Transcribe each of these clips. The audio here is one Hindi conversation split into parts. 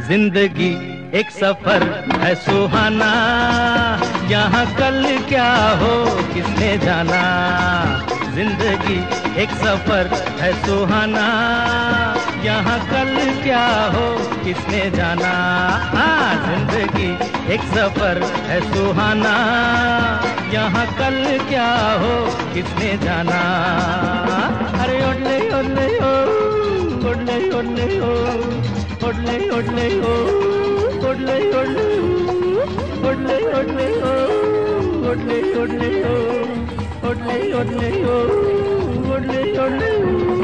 जिंदगी एक सफर है सुहाना, यहाँ कल क्या हो किसने जाना। जिंदगी एक सफर है सुहाना, यहाँ कल क्या हो किसने जाना। हाँ, जिंदगी एक सफर है सुहाना, यहाँ कल क्या हो किसने जाना। अरे ओडले ओडले ओ, ओडले ओडले ओ, ओडले ओडले ओ, ओडले ओडले ओ, ओडले ओडले ओ, ओडले ओडले ओ, ओडले ओडले ओ, ओडले ओडले ओ।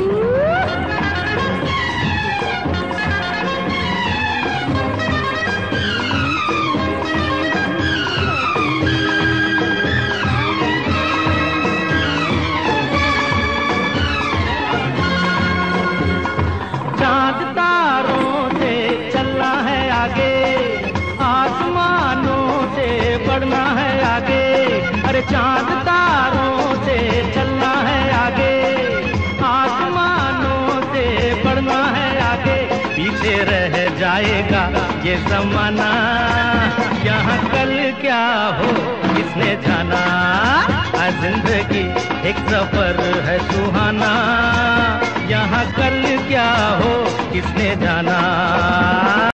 चाँद तारों से चलना है आगे, आसमानों से बढ़ना है आगे। अरे चाँद तारों से चलना है आगे, आसमानों से बढ़ना है आगे। पीछे रह जाएगा ये ज़माना, यहाँ कल क्या हो किसने जाना। जिंदगी एक सफर है सुहाना, यहाँ कल क्या हो किसने जाना।